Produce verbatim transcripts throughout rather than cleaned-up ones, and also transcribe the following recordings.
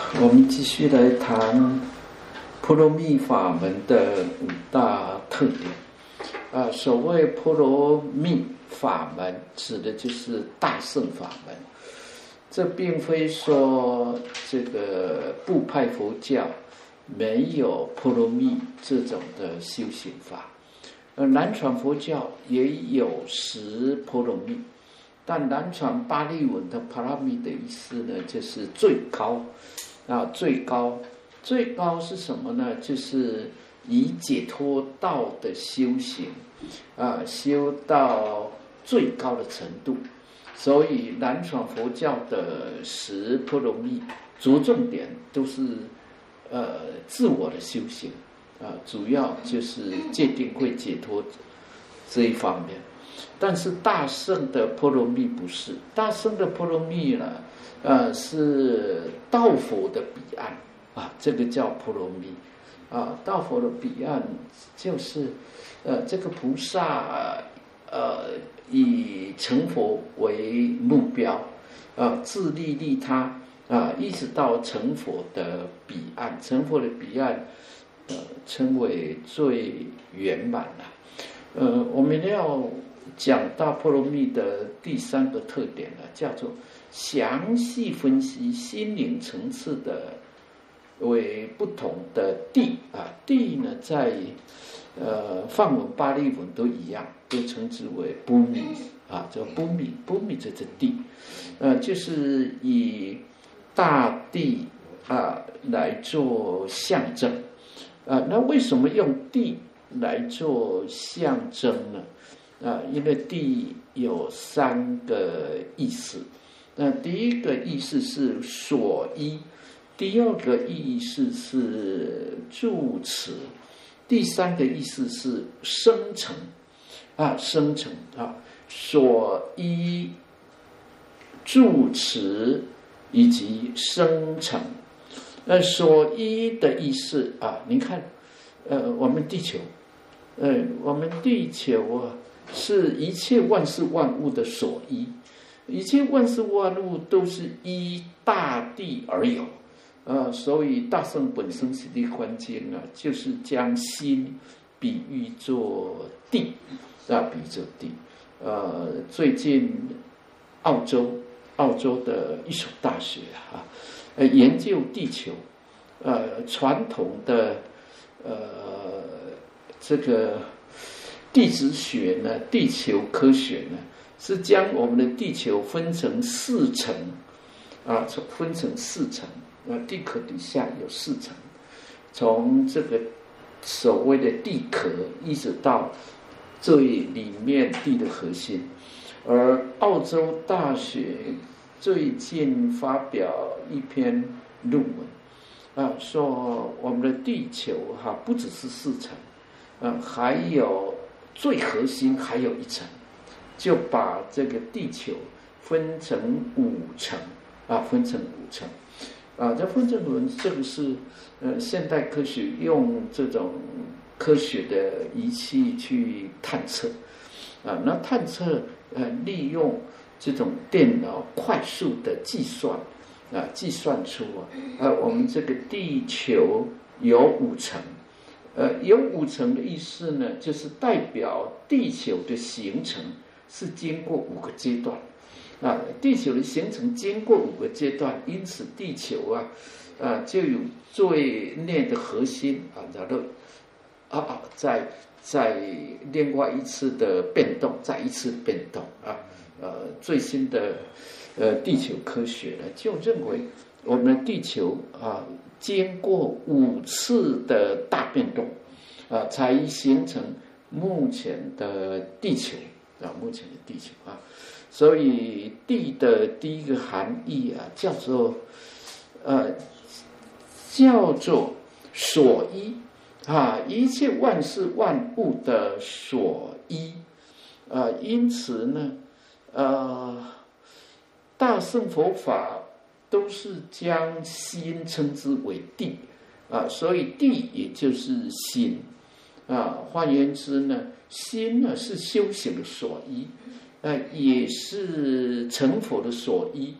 我们继续来谈波罗蜜法门的五大特点。啊，所谓波罗蜜法门，指的就是大乘法门。这并非说这个部派佛教没有波罗蜜这种的修行法，而南传佛教也有十波罗蜜。但南传巴利文的帕拉蜜的意思呢，就是最高啊，最高，最高是什么呢？就是以解脱道的修行啊，修到最高的程度。所以南传佛教的十波罗蜜着重点都是呃自我的修行啊，主要就是戒定慧解脱这一方面。但是大乘的波罗蜜不是，大乘的波罗蜜呢，呃，是道佛的彼岸啊，这个叫波罗蜜啊。道佛的彼岸就是，呃，这个菩萨呃以成佛为目标啊，自利利他啊，一直到成佛的彼岸，成佛的彼岸，呃，称为最圆满了。呃，我们要讲到波罗蜜的第三个特点呢，叫做详细分析心灵层次的为不同的地啊，地呢在呃梵文、巴利文都一样，都称之为波米啊，叫波米，波米这个地，呃，就是以大地啊来做象征啊。那为什么用地来做象征呢？啊，因为地有三个意思。那第一个意思是所依，第二个意思是住持，第三个意思是生成啊，生成啊，所依、住持以及生成。那所依的意思啊，你看，呃，我们地球，呃，我们地球啊。是一切万事万物的所依，一切万事万物都是依大地而有，呃，所以大乘本生实地观经啊，就是将心比喻作地啊，比喻作地。呃，最近澳洲澳洲的一所大学啊，呃，研究地球，呃，传统的呃这个。地质学呢，地球科学呢，是将我们的地球分成四层，啊，分成四层，啊，地壳底下有四层，从这个所谓的地壳一直到最里面地的核心。而澳洲大学最近发表一篇论文，啊，说我们的地球哈、啊、不只是四层，啊，还有。最核心还有一层，就把这个地球分成五层啊，分成五层啊。这分成五层，这个是呃现代科学用这种科学的仪器去探测啊。那探测呃利用这种电脑快速的计算啊，计算出啊，呃我们这个地球有五层。呃，有五层的意思呢，就是代表地球的形成是经过五个阶段，啊，地球的形成经过五个阶段，因此地球啊，啊就有最内的核心啊，然后啊啊，在在另外一次的变动，再一次变动啊，呃，最新的呃地球科学呢，就认为我们的地球啊。经过五次的大变动，啊，才形成目前的地球啊，目前的地球啊，所以地的第一个含义啊，叫做呃，叫做所依啊，一切万事万物的所依啊，因此呢，呃，大乘佛法。都是将心称之为地啊，所以地也就是心啊。换言之呢，心呢是修行的所依，啊，也是成佛的所依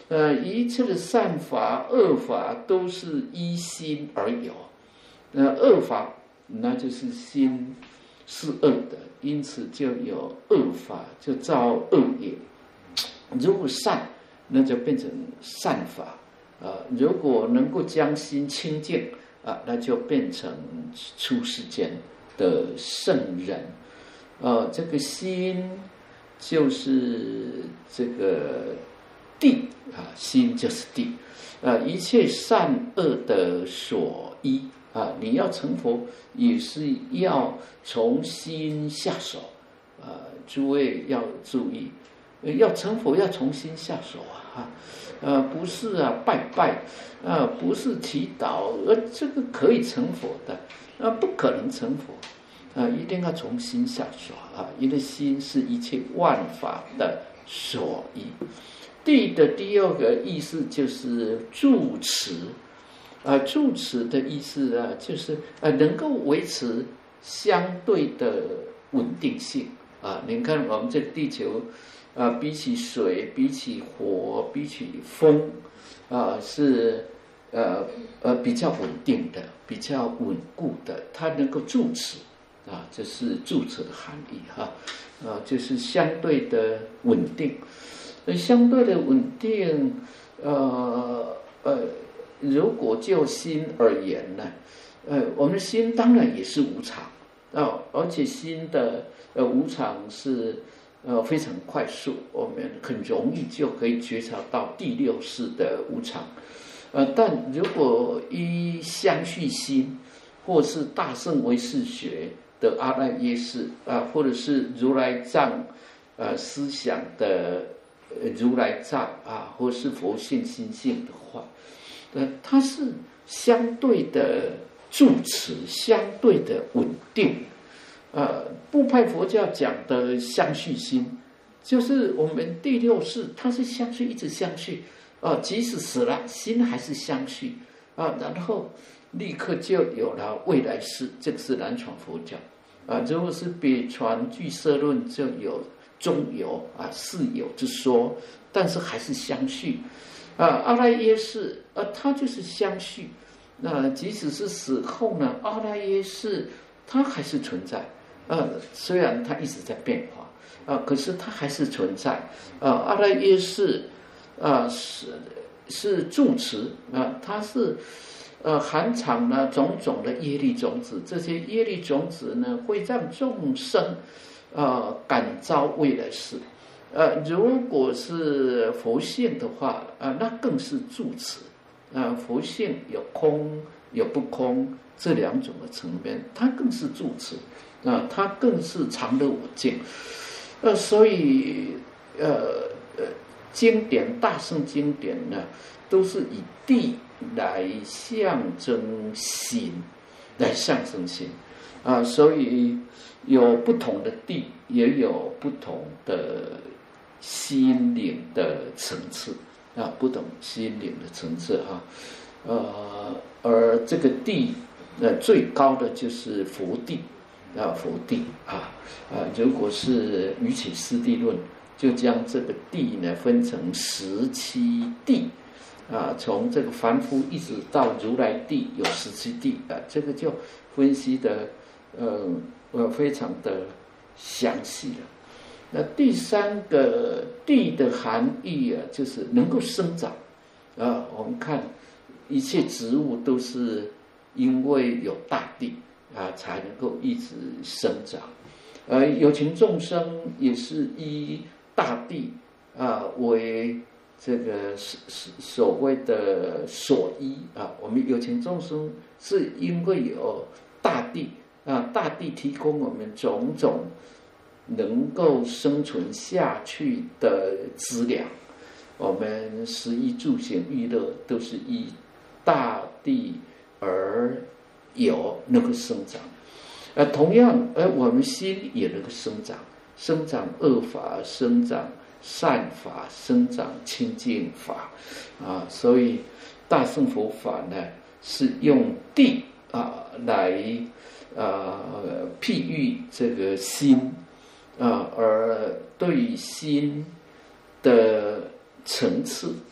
呃，一切的善法、恶法都是依心而有。呃，恶法那就是心是恶的，因此就有恶法，就造恶业。如果善，那就变成善法啊；如果能够将心清净啊，那就变成出世间的圣人。呃，这个心就是这个地啊，心就是地啊，一切善恶的所依啊。你要成佛，也是要从心下手啊。诸位要注意，要成佛要从心下手啊，呃，不是啊拜拜啊，不是祈祷，而这个可以成佛的啊，不可能成佛。啊，一定要从心下手啊！因为心是一切万法的所依。地的第二个意思就是住持，啊，住持的意思啊，就是啊，能够维持相对的稳定性啊。你看我们这个地球啊，比起水，比起火，比起风啊，是呃呃比较稳定的，比较稳固的，它能够住持。啊，这是住持的含义哈，啊，就是相对的稳定。相对的稳定，呃呃，如果就心而言呢，呃，我们心当然也是无常啊，而且心的呃无常是呃非常快速，我们很容易就可以觉察到第六识的无常。呃，但如果依相续心，或是大乘唯识学的阿赖耶识啊，或者是如来藏呃思想的如来藏啊，或是佛性心性的话，呃，它是相对的住持，相对的稳定。呃，部派佛教讲的相续心，就是我们第六识，它是相续，一直相续啊，即使死了，心还是相续啊，然后立刻就有了未来世，这个是南传佛教啊。如果是北传俱舍论，就有中有啊四有之说，但是还是相续啊。阿赖耶识啊，它就是相续。那即使是死后呢，阿赖耶识它还是存在啊，虽然它一直在变化啊，可是它还是存在啊。阿赖耶识啊是是住持啊，它是。呃，含藏呢种种的业力种子，这些业力种子呢，会让众生，呃，感召未来世。呃，如果是佛性的话，啊、呃，那更是住持。啊、呃，佛性有空有不空这两种的层面，它更是住持。啊、呃，它更是常乐我净。呃，所以呃呃，经典大圣经典呢，都是以地来象征心，来象征心啊，所以有不同的地，也有不同的心灵的层次啊，不同心灵的层次啊，呃，而这个地，呃，最高的就是佛地啊，佛地啊啊，如果是瑜伽师地论，就将这个地呢分成十七地。啊，从这个凡夫一直到如来地有十七地啊，这个就分析的呃呃非常的详细了。那第三个地的含义啊，就是能够生长啊。我们看一切植物都是因为有大地啊，才能够一直生长。而有情众生也是依大地啊为这个所所谓的所依啊，我们有情众生是因为有大地啊，大地提供我们种种能够生存下去的资粮，我们食衣住行娱乐都是依大地而有那个生长。呃，同样，而我们心也能够生长，生长恶法，生长善法，生长清净法啊，所以大乘佛法呢是用地啊来啊譬喻这个心啊，而对心的层次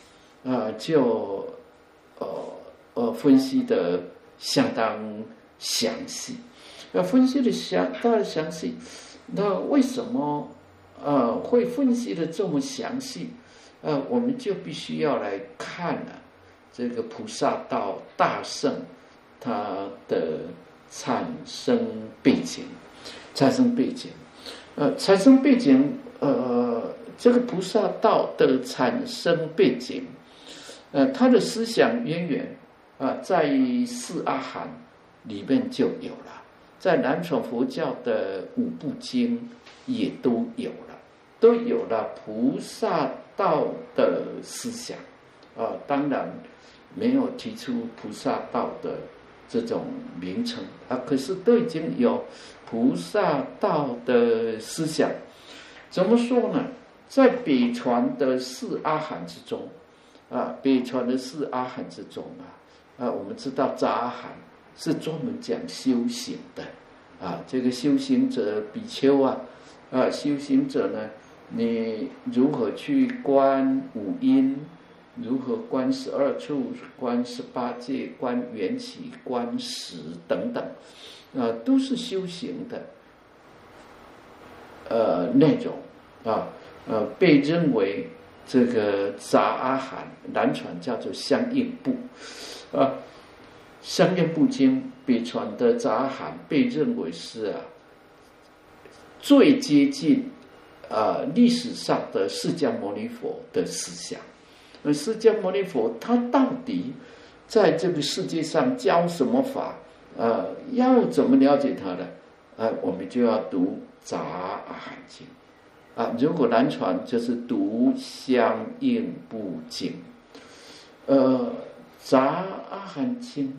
啊、呃，就呃呃分析的相当详细，呃，分析的相当详细。那为什么呃会分析的这么详细？呃，我们就必须要来看啊，这个菩萨道大圣它的产生背景，产生背景，呃，产生背景，呃，这个菩萨道的产生背景，呃，他的思想渊源啊、呃，在四阿含里面就有了，在南传佛教的五部经也都有了，都有了菩萨道的思想啊、呃，当然没有提出菩萨道的这种名称啊，可是都已经有菩萨道的思想。怎么说呢？在北传的四阿含之中啊，北传的四阿含之中啊，啊，我们知道杂阿含是专门讲修行的啊，这个修行者比丘啊，啊，修行者呢，你如何去观五阴？如何观十二处、观十八界、观缘起、观识等等，呃，都是修行的呃内容啊，呃，被认为这个杂阿含南传叫做相应部啊，相应部经北传的杂阿含被认为是啊最接近啊历史上的释迦牟尼佛的思想。释迦牟尼佛他到底在这个世界上教什么法？呃，要怎么了解他的？呃，我们就要读杂阿含经啊。如果南传就是读相应部经。呃，杂阿含经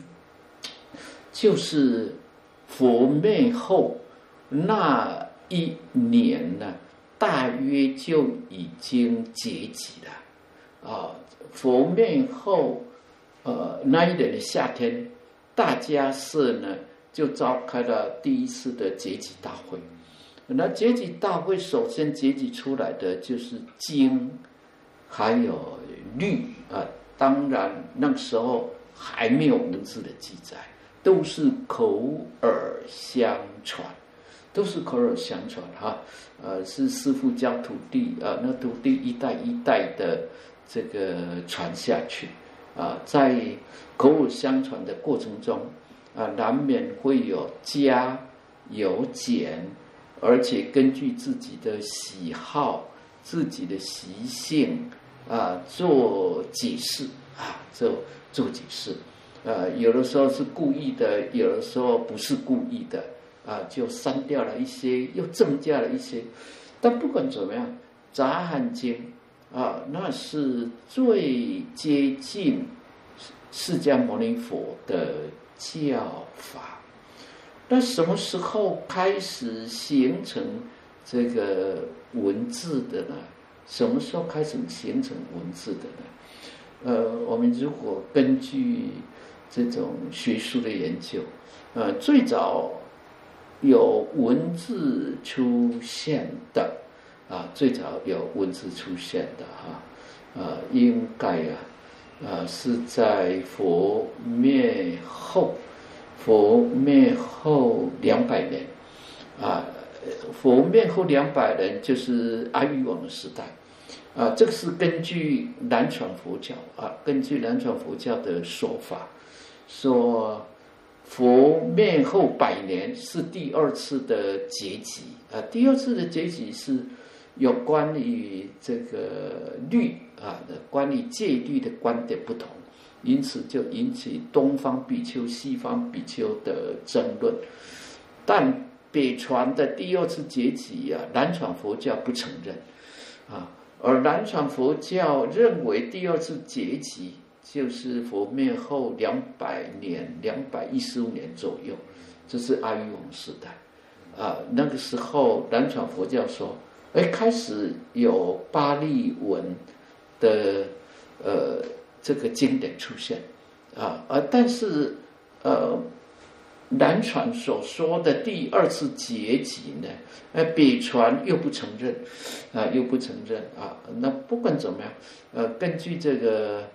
就是佛灭后那一年呢，大约就已经结集了。啊，佛灭后，呃，那一年的夏天，大家寺呢就召开了第一次的结集大会。那结集大会首先结集出来的就是经，还有律啊。当然那时候还没有文字的记载，都是口耳相传，都是口耳相传哈。呃，是师父教徒弟啊，那徒弟一代一代的。这个传下去啊，在口耳相传的过程中啊，难免会有加有减，而且根据自己的喜好、自己的习性啊做解释啊，做做解释。呃，有的时候是故意的，有的时候不是故意的啊，就删掉了一些，又增加了一些。但不管怎么样，杂阿含经。啊，那是最接近释迦牟尼佛的教法。那什么时候开始形成这个文字的呢？什么时候开始形成文字的呢？呃，我们如果根据这种学术的研究，呃，最早有文字出现的。啊，最早有文字出现的哈，呃，应该啊，呃，是在佛灭后，佛灭后两百年，啊，佛灭后两百年就是阿育王的时代，啊，这个是根据南传佛教啊，根据南传佛教的说法，说佛灭后百年是第二次的结集啊，第二次的结集是。有关于这个律啊的关于戒律的观点不同，因此就引起东方比丘、西方比丘的争论。但北传的第二次结集啊，南传佛教不承认啊，而南传佛教认为第二次结集就是佛灭后两百年、两百一十五年左右，这是阿育王时代啊。那个时候南传佛教说。哎，开始有巴利文的呃这个经典出现啊，呃，但是呃南传所说的第二次结集呢，呃北传又不承认啊，又不承认啊。那不管怎么样，呃，根据这个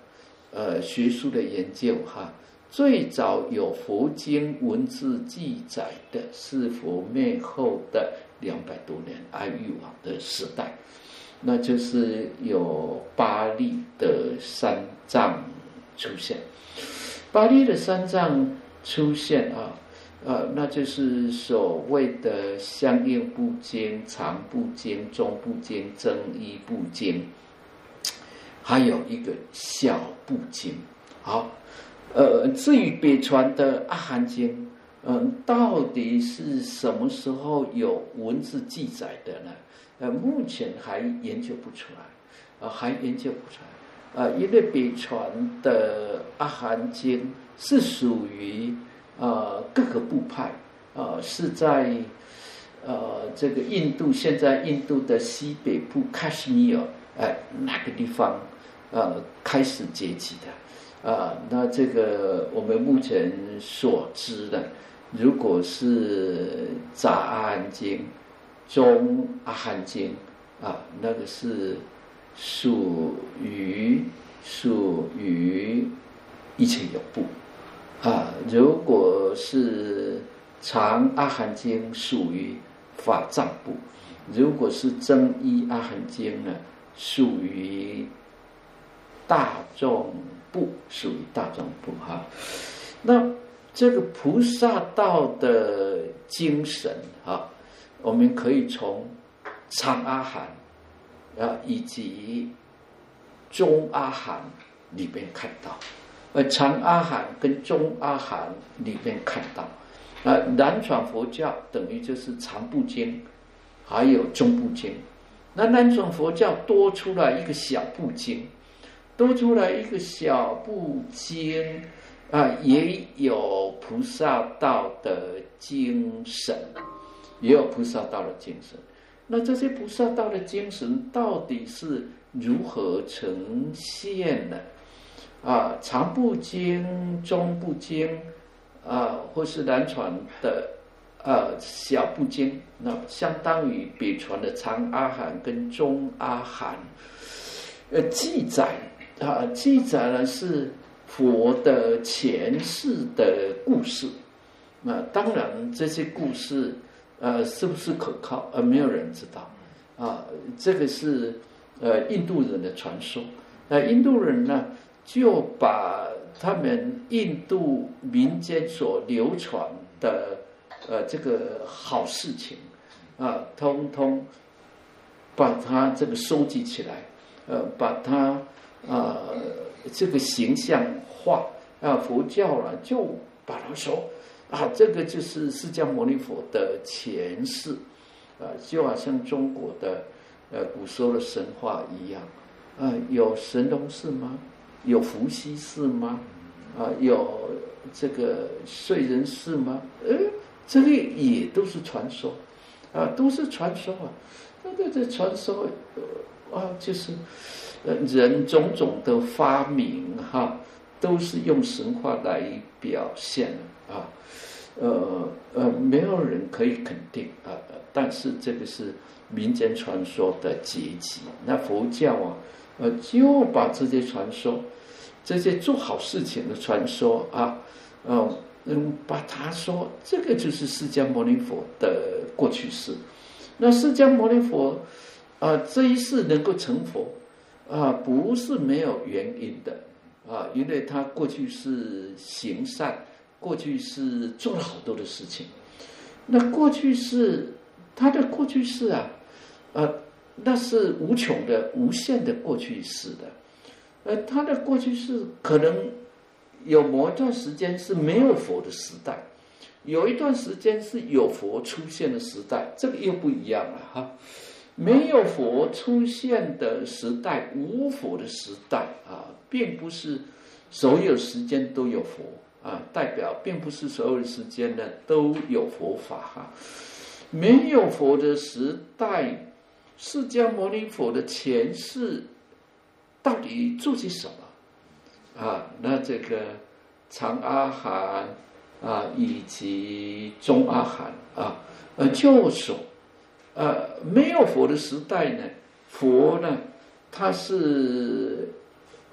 呃学术的研究哈，最早有佛经文字记载的是佛灭后的两百多年阿育王的时代，那就是有巴利的三藏出现。巴利的三藏出现啊，呃，那就是所谓的相应部经、长部经、中部经、增一部经，还有一个小部经。好，呃，至于北传的阿含经，嗯、呃，到底是什么时候有文字记载的呢？呃，目前还研究不出来，呃，还研究不出来。啊，因为北传的阿含经是属于呃各个部派，呃是在呃这个印度，现在印度的西北部喀什米尔，哎、呃、那个地方呃开始结集的，啊、呃，那这个我们目前所知的，如果是杂阿含经、中阿含经啊、呃，那个是。属于属于一切有部啊，如果是长阿含经属于法藏部，如果是增一阿含经呢，属于大众部，属于大众部哈。那这个菩萨道的精神啊，我们可以从长阿含啊，以及中阿含里边看到，呃，长阿含跟中阿含里边看到，啊，南传佛教等于就是长部经，还有中部经。那南传佛教多出来一个小部经，多出来一个小部经，啊，也有菩萨道的精神，也有菩萨道的精神。那这些菩萨道的精神到底是如何呈现呢？啊，长部经、中部经啊，或是南传的啊小部经，那相当于北传的长阿含跟中阿含，呃，记载啊，记载了是佛的前世的故事。那当然，这些故事。呃，是不是可靠？呃，没有人知道，啊，这个是呃印度人的传说。那印度人呢，就把他们印度民间所流传的呃这个好事情啊，通通把它这个收集起来，呃，把它啊、呃、这个形象化啊，佛教啊就把它说。啊，这个就是释迦牟尼佛的前世，啊，就好像中国的呃古时候的神话一样，啊，有神农氏吗？有伏羲氏吗？啊，有这个燧人氏吗？呃，这个也都是传说，啊，都是传说啊，那个这传说啊，就是呃人种种的发明哈，都是用神话来表现啊。呃呃，没有人可以肯定啊、呃，但是这个是民间传说的结集。那佛教啊，呃，就把这些传说，这些做好事情的传说啊，嗯嗯，把它说这个就是释迦牟尼佛的过去世。那释迦牟尼佛啊、呃，这一世能够成佛啊、呃，不是没有原因的啊、呃，因为他过去是行善。过去是做了好多的事情，那过去是他的过去式啊，呃，那是无穷的、无限的过去式的，呃，他的过去式可能有某一段时间是没有佛的时代，有一段时间是有佛出现的时代，这个又不一样了哈。没有佛出现的时代，无佛的时代啊，并不是所有时间都有佛。啊，代表并不是所有的时间呢都有佛法哈，没有佛的时代，释迦牟尼佛的前世到底做些什么啊？那这个长阿含啊，以及中阿含啊，呃，就说呃，没有佛的时代呢，佛呢，他是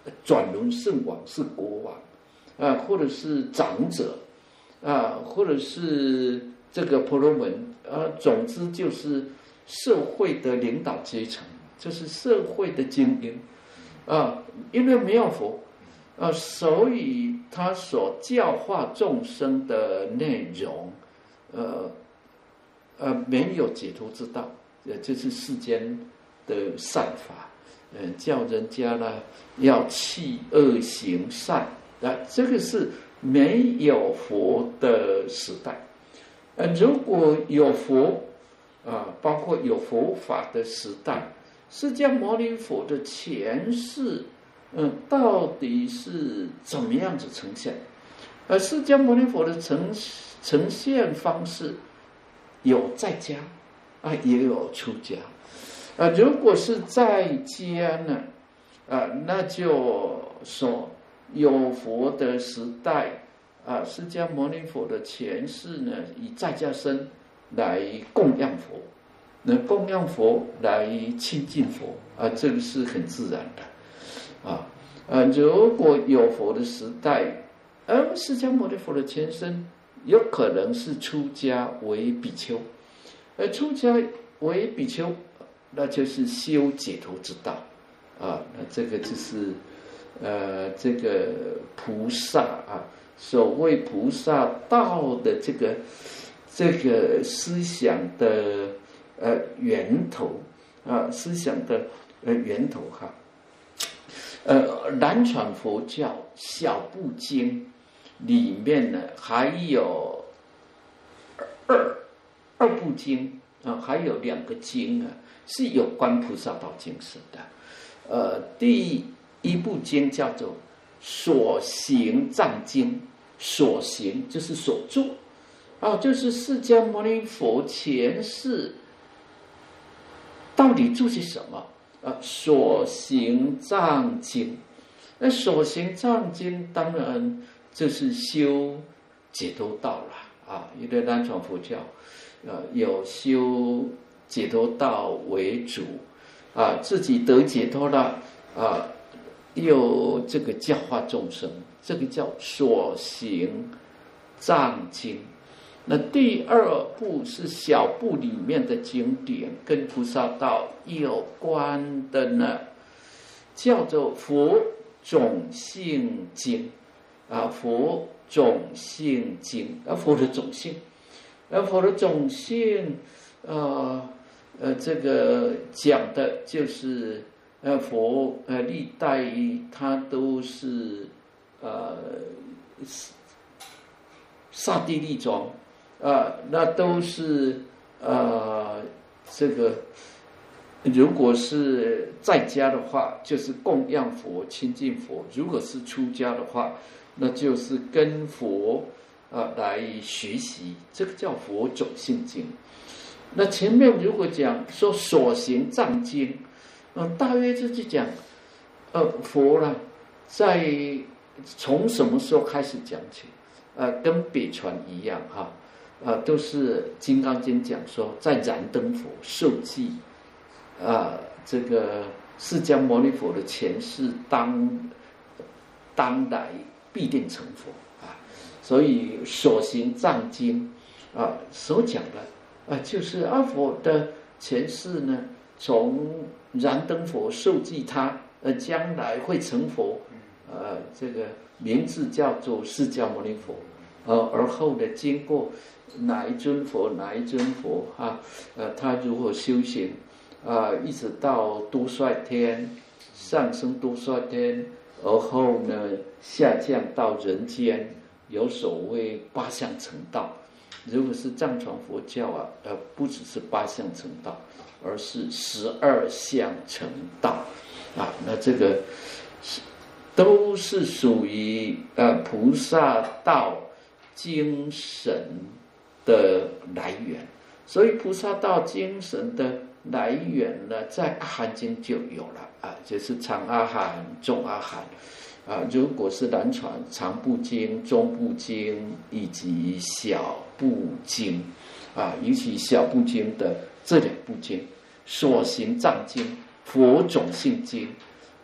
转轮圣王是国王啊，或者是长者啊，或者是这个婆罗门啊，总之就是社会的领导阶层，就是社会的精英啊，因为没有佛啊，所以他所教化众生的内容，呃呃，没有解脱之道，呃，就是世间的善法，嗯、呃，叫人家呢要弃恶行善啊，这个是没有佛的时代。呃，如果有佛啊，包括有佛法的时代，释迦牟尼佛的前世，嗯，到底是怎么样子呈现？而释迦牟尼佛的呈呈现方式，有在家啊，也有出家啊。如果是在家呢，啊，那就说有佛的时代啊，释迦牟尼佛的前世呢，以在家身来供养佛，能供养佛来亲近佛啊，这个是很自然的啊。呃，如果有佛的时代，而释迦牟尼佛的前身有可能是出家为比丘，而出家为比丘，那就是修解脱之道啊。那这个就是呃，这个菩萨啊，所谓菩萨道的这个这个思想的呃源头啊，思想的呃源头哈。呃，南传佛教小部经里面呢，还有二二部经啊，还有两个经啊，是有关菩萨道精神的。呃，第一部经叫做所行藏经，所行就是所做啊，就是释迦牟尼佛前世到底做些什么？啊，所行藏经，那所行藏经当然就是修解脱道了啊。因为南传佛教，呃，有修解脱道为主啊，自己得解脱了啊，又这个教化众生，这个叫所行藏经。那第二部是小部里面的经典，跟菩萨道有关的呢，叫做佛种性经啊，佛种性经啊，佛的种性，而佛的种性，呃呃，这个讲的就是呃佛呃历代他都是呃刹帝利庄。啊，那都是呃，这个如果是在家的话，就是供养佛、亲近佛；如果是出家的话，那就是跟佛啊来学习，这个叫佛种性经。那前面如果讲说所行藏经，嗯、呃，大约就是讲，呃，佛呢，在从什么时候开始讲起？呃，跟北传一样哈。啊，都是《金刚经》讲说，在燃灯佛受记，啊，这个释迦牟尼佛的前世当当来必定成佛啊，所以所行藏经啊所讲的啊，就是阿佛的前世呢，从燃灯佛受记他，呃，将来会成佛，呃，这个名字叫做释迦牟尼佛，呃，而后呢，经过哪一尊佛，哪一尊佛啊？呃，他如何修行啊？一直到多帅天，上升多帅天，而后呢下降到人间，有所谓八相成道。如果是藏传佛教啊，呃，不只是八相成道，而是十二相成道啊。那这个是都是属于呃菩萨道精神的来源，所以菩萨道精神的来源呢，在阿含经就有了啊，就是长阿含、中阿含啊。如果是南传长部经、中部经以及小部经啊，尤其小部经的这两部经，所行藏经、佛种性经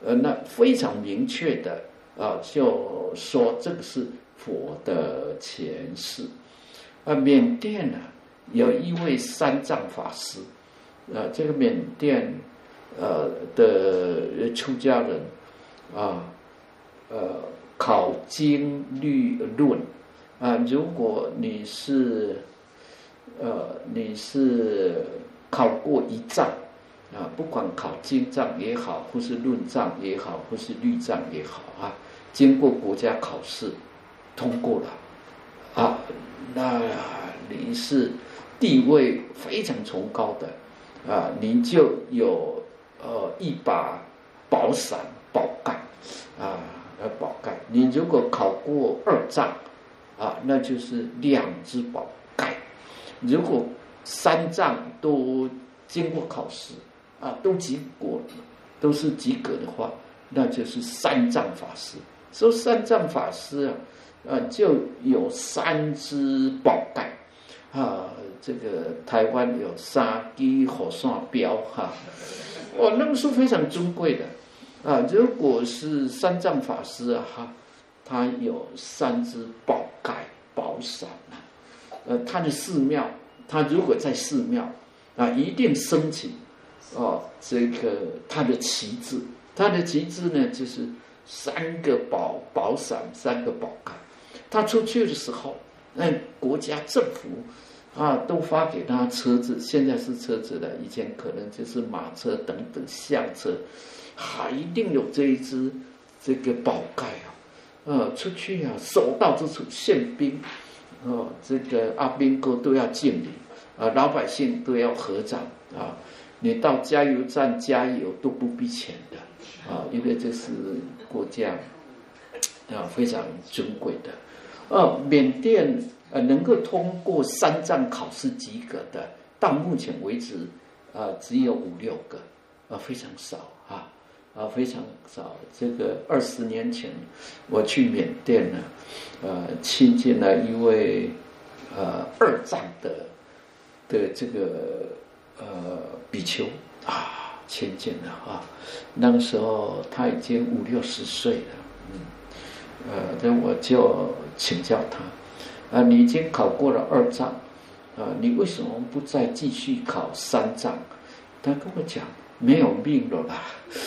呃，那非常明确的啊，就说这个是佛的前世。啊，缅甸呢、啊、有一位三藏法师，啊，这个缅甸呃的出家人啊，呃，考经律论啊，如果你是呃你是考过一藏啊，不管考经藏也好，或是论藏也好，或是律藏也好啊，经过国家考试通过了啊，那你是地位非常崇高的啊，你就有呃一把宝伞宝盖啊，呃宝盖。你如果考过二藏啊，那就是两只宝盖。如果三藏都经过考试啊，都及过，都是及格的话，那就是三藏法师。说三藏法师啊。呃，就有三只宝盖啊，这个台湾有三支火线标哈，哇，那个是非常尊贵的啊。如果是三藏法师啊，哈，他有三只宝盖宝伞啊，呃，他的寺庙，他如果在寺庙啊，一定升起哦，这个他的旗帜，他的旗帜呢，就是三个宝宝伞，三个宝盖。他出去的时候，那国家政府啊都发给他车子，现在是车子了，以前可能就是马车等等象车，还一定有这一支这个宝盖啊，呃，出去啊，所到之处宪兵，哦，这个阿兵哥都要敬礼啊，老百姓都要合掌啊，你到加油站加油都不必钱的啊，因为这是国家啊非常尊贵的。呃，缅甸呃能够通过三藏考试及格的，到目前为止啊、呃、只有五六个，啊、呃、非常少啊啊非常少。这个二十年前我去缅甸呢，呃亲近了一位呃二藏的的这个呃比丘啊，亲近了啊，那个时候他已经五六十岁了，嗯。呃，那我就请教他，啊，你已经考过了二藏，啊，你为什么不再继续考三藏？他跟我讲，没有命了啦，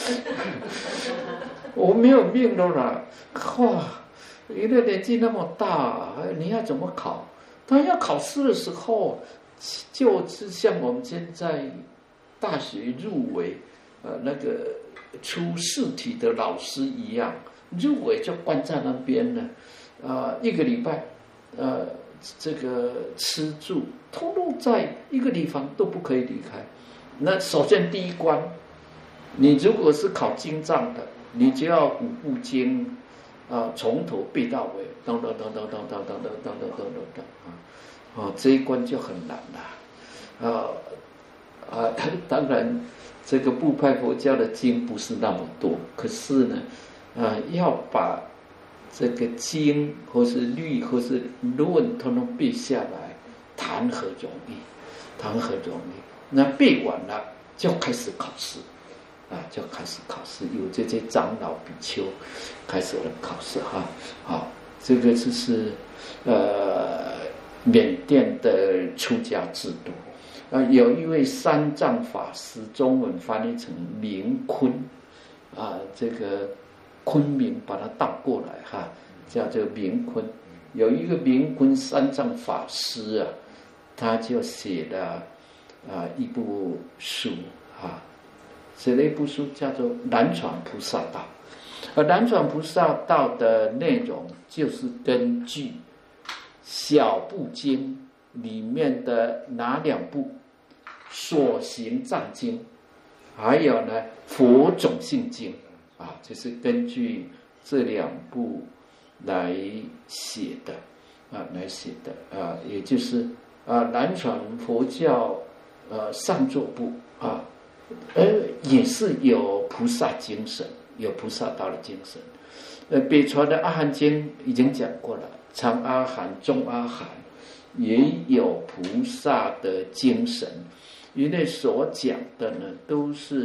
我没有命了啦，哇，你的年纪那么大，你要怎么考？他要考试的时候，就是像我们现在大学入围，呃，那个出试题的老师一样。入围就关在那边了，啊、呃，一个礼拜，呃，这个吃住通通在一个地方都不可以离开。那首先第一关，你如果是考经藏的，你就要五部经啊、呃，从头背到尾，当当当当当当当当当当当当啊，啊，这一关就很难了，啊啊，当然这个部派佛教的经不是那么多，可是呢。啊、呃，要把这个经或是律或是论统统背下来，谈何容易？谈何容易？那背完了就开始考试，啊，就开始考试，有这些长老比丘开始了考试哈。好，这个就是呃缅甸的出家制度。啊、呃，有一位三藏法师，中文翻译成明坤，啊，这个。昆明把它倒过来哈，叫做明坤。有一个明坤三藏法师啊，他就写了啊、呃、一部书啊，写了一部书叫做《南传菩萨道》。而《南传菩萨道》的内容就是根据《小部经》里面的哪两部？所行藏经，还有呢《佛种性经》。啊，就是根据这两部来写的，啊，来写的啊，也就是啊，南传佛教呃上座部啊，呃，也是有菩萨精神，有菩萨道的精神。呃，北传的阿含经已经讲过了，长阿含、中阿含也有菩萨的精神，因为所讲的呢都是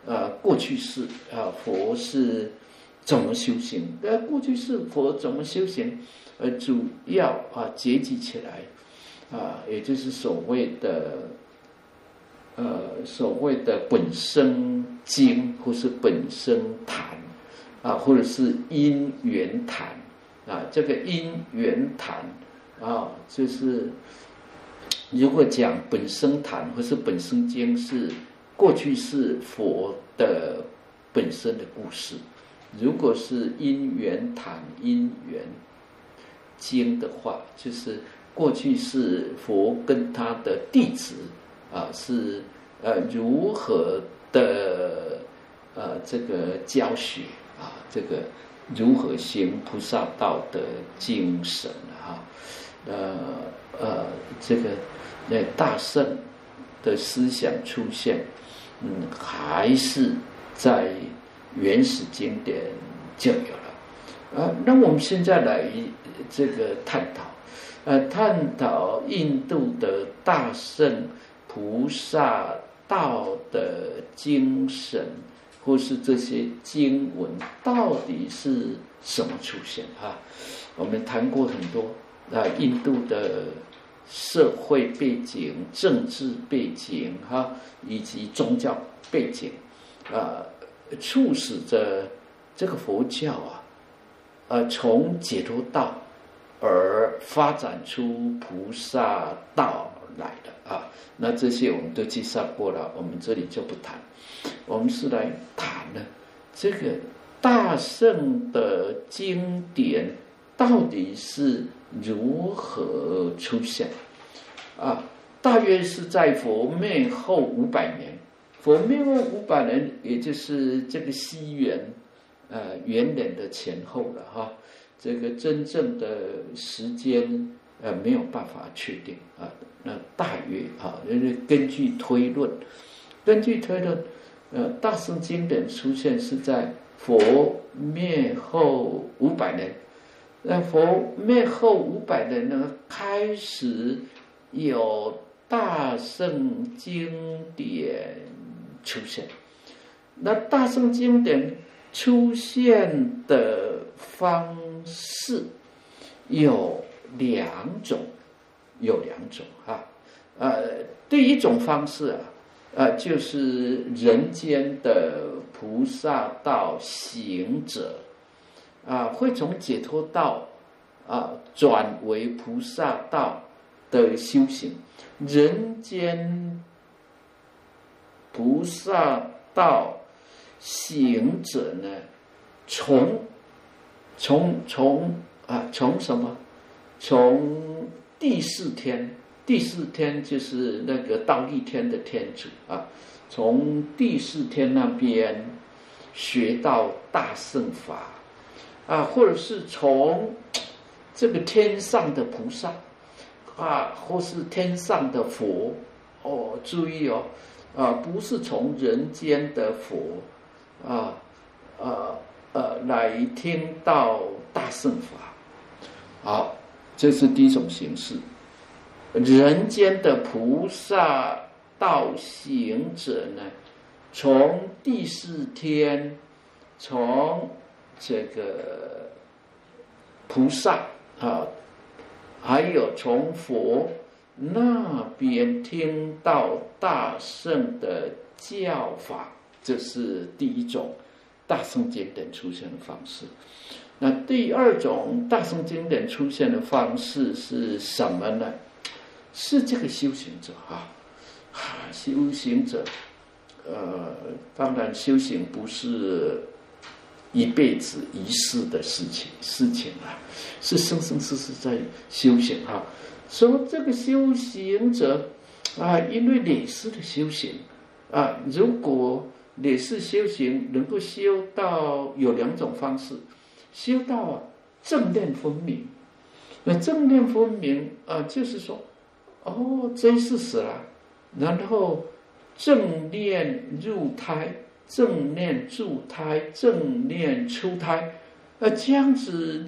呃过去式啊佛是怎么修行？呃，过去式佛怎么修行？呃，主要啊结集起来啊，也就是所谓的呃所谓的本生经，或是本生谈啊，或者是因缘谈啊。这个因缘谈啊，就是如果讲本生谈或是本生经，是过去是佛的本身的故事。如果是因缘谈、因缘经的话，就是过去是佛跟他的弟子啊，是呃如何的呃这个教学啊，这个如何行菩萨道的精神啊，呃呃这个那大圣的思想出现，嗯，还是在原始经典就有了啊。那我们现在来这个探讨，呃，探讨印度的大圣菩萨道的精神，或是这些经文到底是什么出现啊？我们谈过很多啊，印度的社会背景、政治背景哈，以及宗教背景啊。促使着这个佛教啊，呃，从解脱道而发展出菩萨道来的啊。那这些我们都介绍过了，我们这里就不谈。我们是来谈呢，这个大圣的经典到底是如何出现啊？大约是在佛灭后五百年。佛灭后五百年，也就是这个西元，呃元年的前后了哈。这个真正的时间，呃没有办法确定啊。那大约啊，根据推论，根据推论，呃，大圣经典出现是在佛灭后五百年。那佛灭后五百年呢，开始有大圣经典出现。那大圣经典出现的方式有两种，有两种啊。呃，第一种方式啊，呃，就是人间的菩萨道行者啊，会从解脱道啊转为菩萨道的修行。人间菩萨道行者呢，从从从啊从什么？从第四天，第四天就是那个忉利天的天主啊，从第四天那边学到大乘法啊，或者是从这个天上的菩萨啊，或是天上的佛哦，注意哦。啊，不是从人间的佛啊，呃呃来听到大乘法，好，这是第一种形式。人间的菩萨道行者呢，从第四天，从这个菩萨啊，还有从佛那边听到大圣的教法，这是第一种大圣经典出现的方式。那第二种大圣经典出现的方式是什么呢？是这个修行者啊，修行者，呃，当然修行不是一辈子一世的事情事情啊，是生生世世在修行啊。说这个修行者啊，因为累世的修行啊，如果累世修行能够修到有两种方式，修到啊正念分明。那正念分明啊，就是说，哦，这一世死了，然后正念入胎，正念住胎，正念出胎，啊，这样子，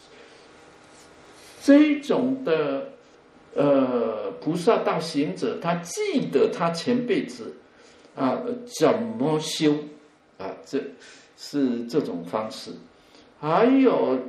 这种的。呃，菩萨道行者，他记得他前辈子啊，怎么修啊？这是这种方式。还有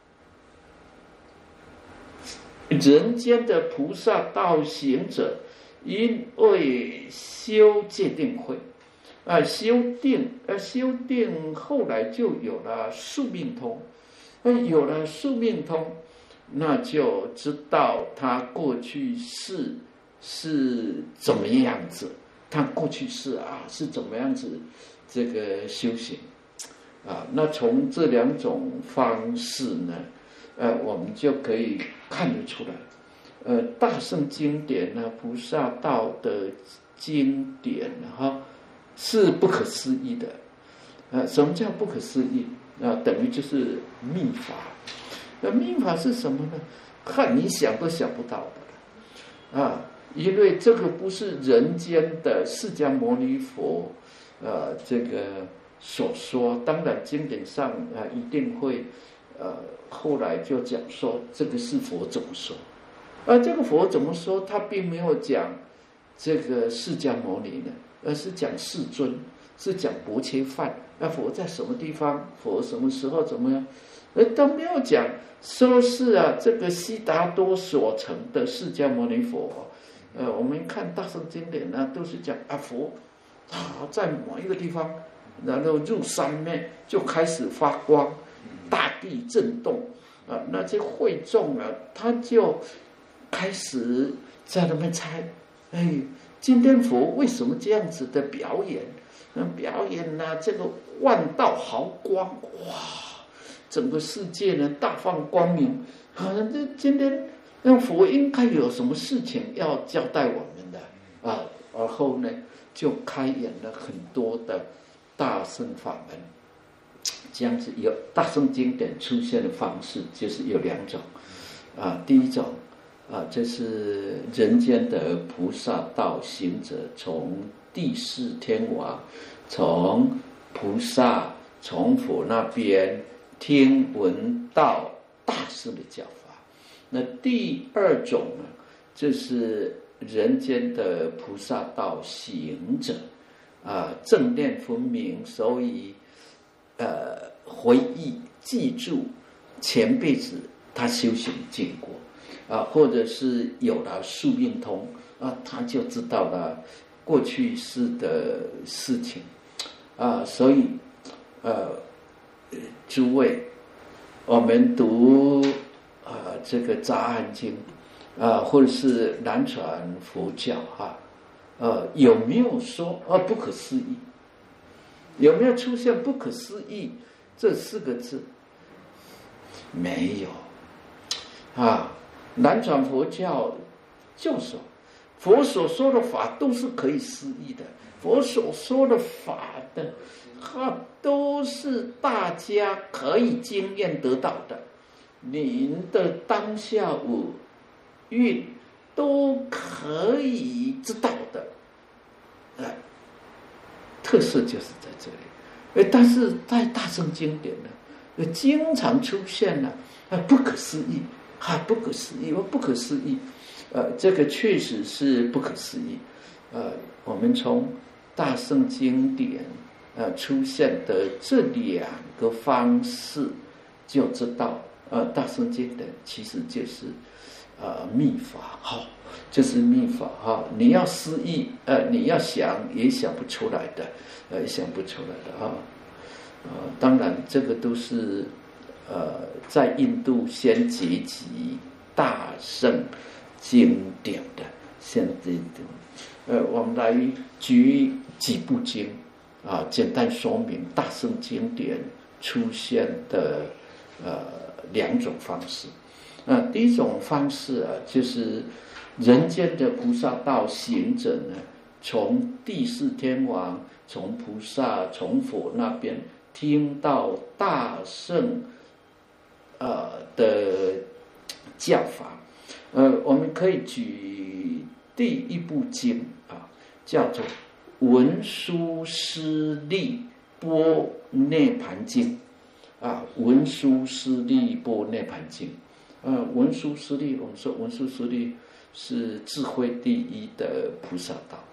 人间的菩萨道行者，因为修戒定慧啊，修定啊，修定后来就有了宿命通，啊，有了宿命通，那就知道他过去世是怎么样子，他过去世啊是怎么样子这个修行啊。那从这两种方式呢，呃，我们就可以看得出来，呃，大圣经典呢，菩萨道的经典哈，是不可思议的。呃，什么叫不可思议？啊，等于就是密法。那密法是什么呢？看你想都想不到的啊，因为这个不是人间的释迦牟尼佛呃这个所说。当然经典上啊一定会呃后来就讲说这个是佛怎么说，而这个佛怎么说，他并没有讲这个释迦牟尼呢，而是讲世尊，是讲薄伽梵。那佛在什么地方？佛什么时候怎么样？呃，都没有讲说是啊，这个悉达多所成的释迦牟尼佛。呃，我们看大圣经典呢，都是讲啊佛啊在某一个地方，然后入山面就开始发光，大地震动啊，那些会众啊，他就开始在那边猜，哎，今天佛为什么这样子的表演？嗯，表演呢、啊，这个万道毫光，哇！整个世界呢大放光明，好像这今天那佛应该有什么事情要交代我们的啊，而后呢就开演了很多的大乘法门。这样子有大乘经典出现的方式就是有两种啊，第一种啊，这是人间的菩萨道行者，从地释天王，从菩萨从佛那边听闻到大圣的教法。那第二种呢，这是人间的菩萨道行者啊，正念分明，所以呃回忆记住前辈子他修行经过啊，或者是有了宿命通啊，他就知道了过去世的事情啊，所以呃，诸位，我们读啊这个《杂案经》啊，或者是南传佛教哈，呃，有没有说啊不可思议？有没有出现不可思议这四个字？没有啊。南传佛教就说，佛所说的法都是可以思议的，佛所说的法的，它都是大家可以经验得到的，您的当下五蕴都可以知道的，呃，特色就是在这里。呃，但是在大乘经典呢，呃，经常出现了啊不可思议。啊，不可思议！不可思议，呃，这个确实是不可思议。呃，我们从大乘经典呃出现的这两个方式，就知道，呃，大乘经典其实就是呃密法，好、哦，就是密法哈、哦。你要思议，呃，你要想也想不出来的，呃，想不出来的啊。呃，当然这个都是。呃，在印度先结集大乘经典的，先这呃，我们来举几部经啊，简单说明大乘经典出现的呃两种方式。啊，第一种方式啊，就是人间的菩萨道行者呢，从地释天王、从菩萨、从佛那边听到大乘。呃的教法，呃，我们可以举第一部经啊，叫做《文殊师利波涅盘经》啊，《文殊师利波涅盘经》。呃，文殊师利，我们说文殊师利是智慧第一的菩萨道，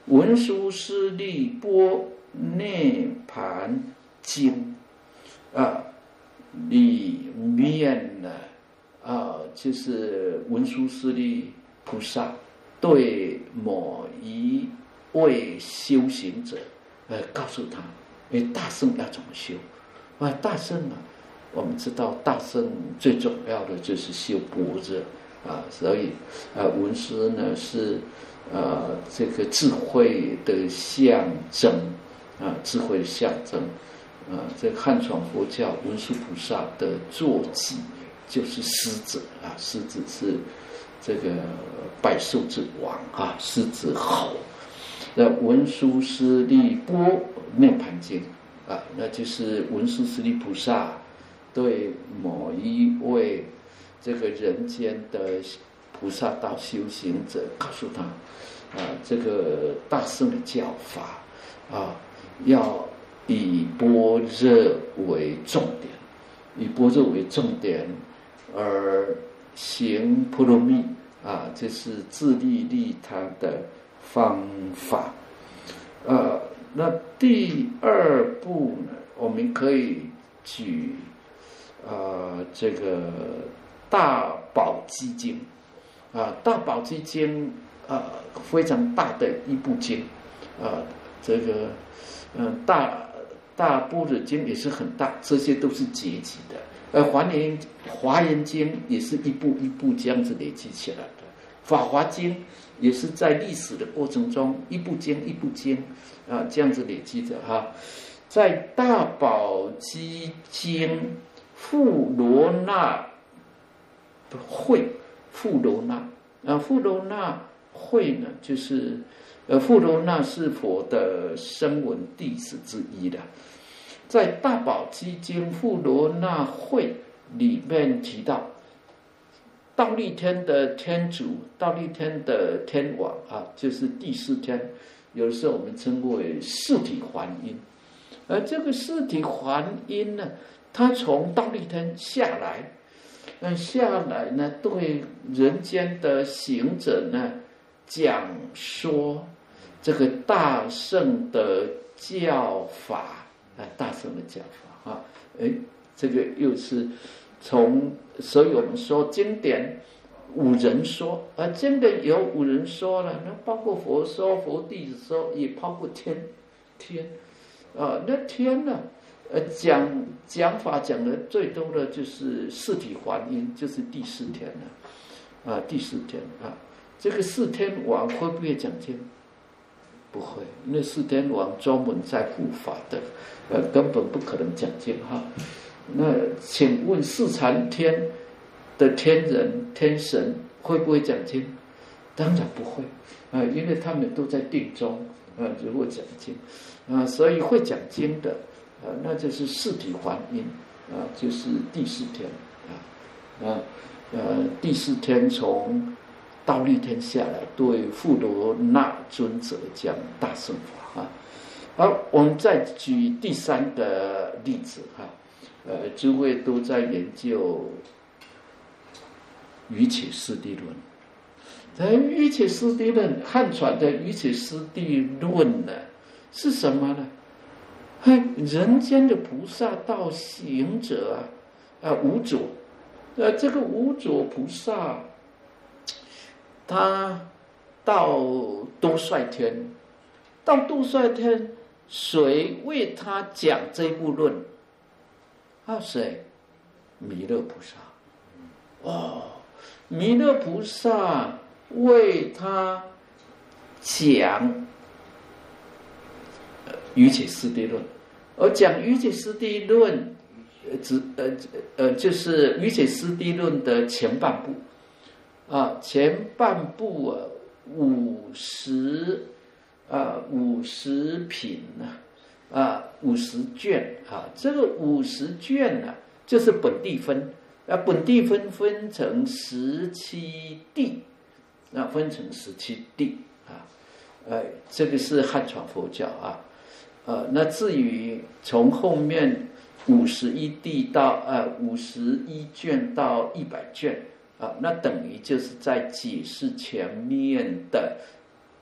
文殊师利波涅盘经啊，里面呢啊，就是文殊师利菩萨对某一位修行者，呃，告诉他，哎，大乘要怎么修？啊，大乘啊，我们知道大乘最重要的就是修般若啊，所以啊，文殊呢是呃这个智慧的象征啊，智慧的象征啊，这个汉传佛教文殊菩萨的坐骑就是狮子啊，狮子是这个百兽之王啊，狮子吼。那文殊师利波涅盘经啊，那就是文殊师利菩萨对某一位这个人间的菩萨道修行者，告诉他啊，这个大乘的教法啊，要以般若为重点，以般若为重点而行波罗蜜啊，这是自利利他的方法。呃，那第二步呢，我们可以举呃这个大宝积经啊，大宝积经啊，非常大的一部经啊，这个嗯、呃、大大般若经也是很大，这些都是结集的。呃，华严华严经也是一步一步这样子累积起来的，法华经也是在历史的过程中一部经一部经啊这样子累积的哈。在大宝积经富罗那会，富罗那啊，富罗那会呢，就是呃富罗那是佛的声闻弟子之一的。在大宝积经富罗那会里面提到，忉利天的天主，忉利天的天王啊，就是第四天，有的时候我们称为四体还因。而这个四体还因呢，他从忉利天下来，那下来呢，对人间的行者呢，讲说这个大乘的教法。啊，大乘的教法啊，哎，这个又是从，所以我们说经典五人说，啊，经典有五人说了，那包括佛说、佛弟子说，也包括天天啊，那天呢，呃，讲讲法讲的最多的就是四体还因，就是第四天了，啊，第四天啊，这个四天王会不会讲经？不会，那四天王专门在护法的，呃，根本不可能讲经哈。那请问四禅天的天人天神会不会讲经？当然不会啊、呃，因为他们都在定中啊、呃，如果讲经啊、呃，所以会讲经的啊、呃，那就是四体还因啊、呃，就是第四天啊啊呃第四天从忉利天下来，对富罗那尊者讲大乘法啊。而我们再举第三个例子哈，呃，诸位都在研究瑜伽师地论。在瑜伽师地论，汉传的瑜伽师地论呢，是什么呢？嘿，人间的菩萨道行者啊，啊，无着，呃，这个无着菩萨。他到多帅天，到多帅天，谁为他讲这部论？啊，谁？弥勒菩萨。哦，弥勒菩萨为他讲瑜伽师地论，而讲瑜伽师地论，呃，只呃呃，就是瑜伽师地论的前半部。啊，前半部啊，五十啊，五十品啊，啊，五十卷啊，这个五十卷呢、啊，就是本地分啊，本地分分成十七地，啊，分成十七地啊，呃，这个是汉传佛教啊，呃，那至于从后面五十一地到呃五十一卷到一百卷。啊，那等于就是在解释前面的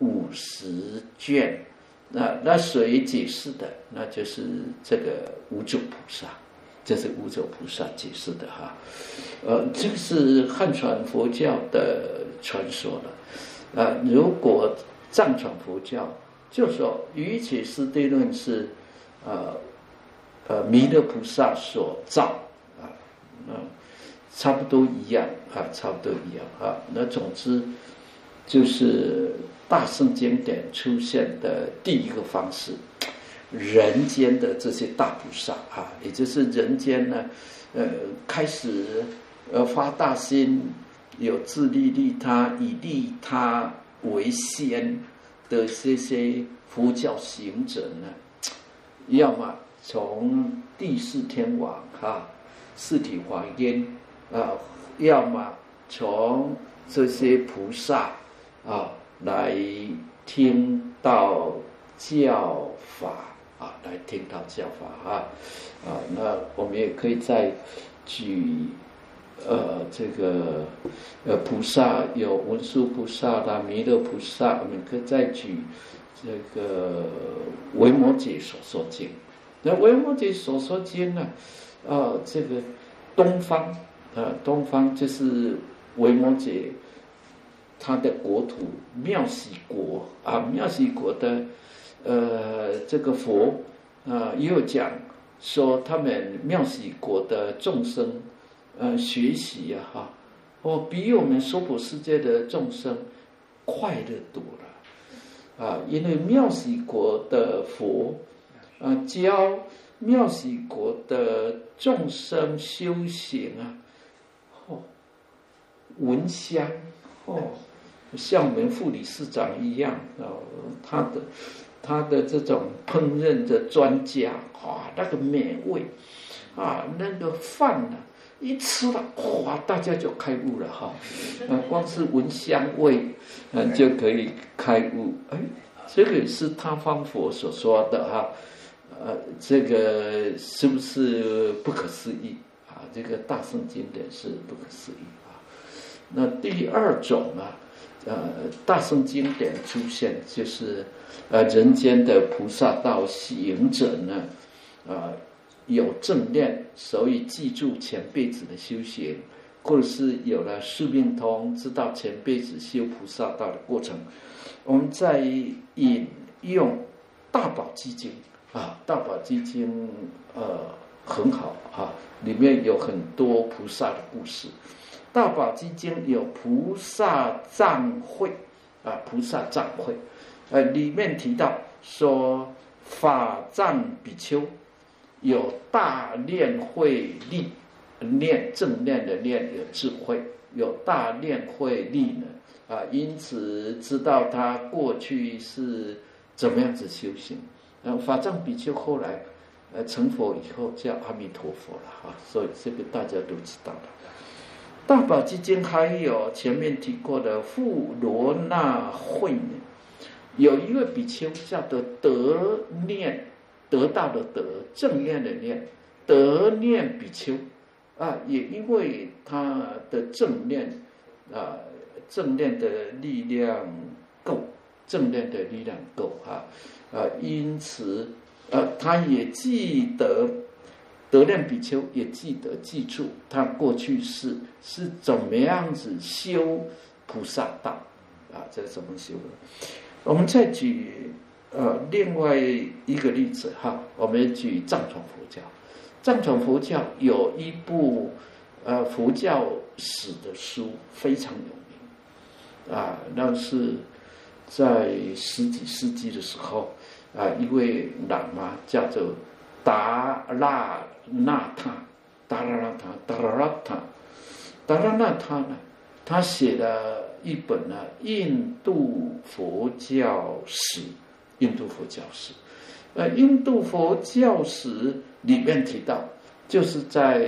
五十卷，那那谁解释的？那就是这个无著菩萨，这是无著菩萨解释的哈。呃，这个是汉传佛教的传说了。呃，如果藏传佛教就说瑜伽师地论是呃呃弥勒菩萨所造啊，那差不多一样啊，差不多一样啊。那总之就是大圣经典出现的第一个方式，人间的这些大菩萨啊，也就是人间呢，呃，开始呃发大心，有自利利他，以利他为先的这些佛教行者呢，要么从第四天王哈四体华严啊，要么从这些菩萨啊来听到教法啊，来听到教法啊啊，那我们也可以再举呃这个呃菩萨有文殊菩萨啦、弥勒菩萨，我们可以再举这个维摩诘所说经。那维摩诘所说经呢，啊，这个东方啊，东方就是维摩诘他的国土妙喜国啊，妙喜国的呃这个佛啊，也有讲说他们妙喜国的众生呃学习啊哈，哦比我们娑婆世界的众生快乐多了啊，因为妙喜国的佛啊教妙喜国的众生修行啊，哦闻香哦。像我们副理事长一样啊，他的他的这种烹饪的专家啊，那个美味啊，那个饭呢、啊，一吃了哇，大家就开悟了哈！啊，光是闻香味啊就可以开悟。哎，这个是他方佛所说的哈，呃，这个是不是不可思议啊？这个大圣经典是不可思议啊。那第二种啊。呃，大圣经典出现，就是呃人间的菩萨道行者呢，呃有正念，所以记住前辈子的修行，或者是有了宿命通，知道前辈子修菩萨道的过程。我们再引用大宝积经啊，大宝积经呃很好啊，里面有很多菩萨的故事。大宝积经有菩萨藏会啊，菩萨藏会，呃，里面提到说法藏比丘有大念慧力，念正念的念有智慧，有大念慧力呢啊，因此知道他过去是怎么样子修行。呃，法藏比丘后来呃成佛以后叫阿弥陀佛了哈、啊，所以这个大家都知道了。大宝积经还有前面提过的富罗那会呢，有一位比丘叫做得念，得到的得，正念的念，得念比丘啊，也因为他的正念啊，正念的力量够，正念的力量够啊，啊，因此呃，他也记得。得念比丘也记得记住他过去世是怎么样子修菩萨道啊，这怎么修的？我们再举呃另外一个例子哈，我们举藏传佛教。藏传佛教有一部呃佛教史的书非常有名啊，那是在十几世纪的时候啊，一位喇嘛叫做达拉那他，达拉那他，达拉那他，达拉那他呢？他写了一本呢《印度佛教史》，印度佛教史。呃，印度佛教史里面提到，就是在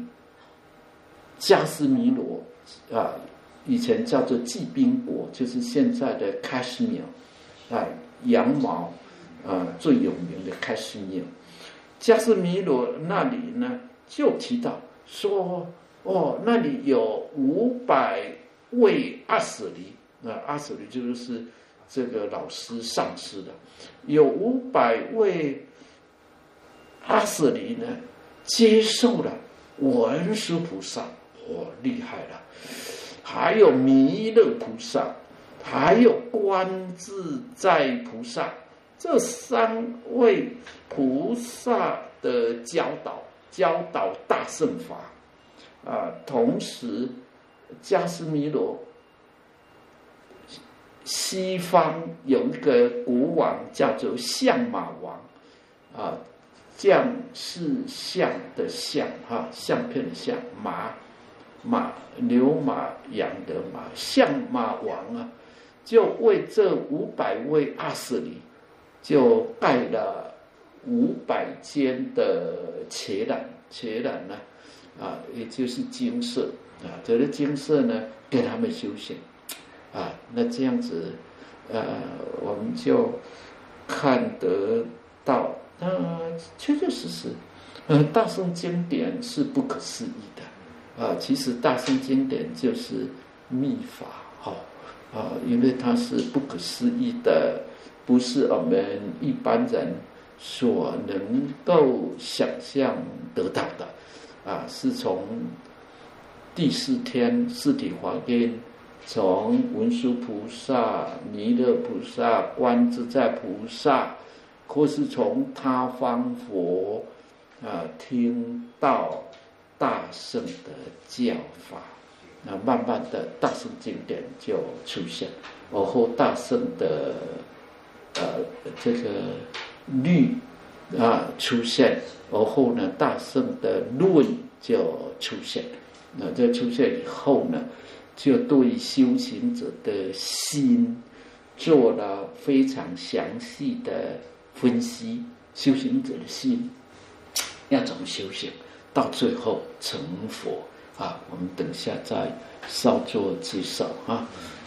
加斯米罗啊，以前叫做骑兵国，就是现在的喀什米尔啊，羊毛啊最有名的喀什米尔。加斯米罗那里呢，就提到说，哦，那里有五百位阿舍离，啊，阿舍离就是这个老师上师的，有五百位阿舍离呢接受了文殊菩萨，哦，厉害了，还有弥勒菩萨，还有观自在菩萨，这三位菩萨的教导，教导大乘法啊。同时，迦湿弥罗西方有一个国王叫做相马王啊，将是相的相哈，相片的相，马马牛马羊的马，相马王啊，就为这五百位阿舍离，就盖了五百间的伽蓝，伽蓝呢啊，也就是精舍啊，这个精舍呢给他们修行啊，那这样子呃，我们就看得到。那确确实实，呃，大乘经典是不可思议的啊。其实大乘经典就是密法，哈啊，因为它是不可思议的，不是我们一般人所能够想象得到的啊。是从第四天四体华严，从文殊菩萨、弥勒菩萨、观自在菩萨，或是从他方佛啊听到大乘的教法，那慢慢的大乘经典就出现，而后大乘的呃这个律啊出现，而后呢大乘的论就出现。那这出现以后呢，就对修行者的心做了非常详细的分析，修行者的心要怎么修行，到最后成佛啊！我们等下再稍作介绍啊。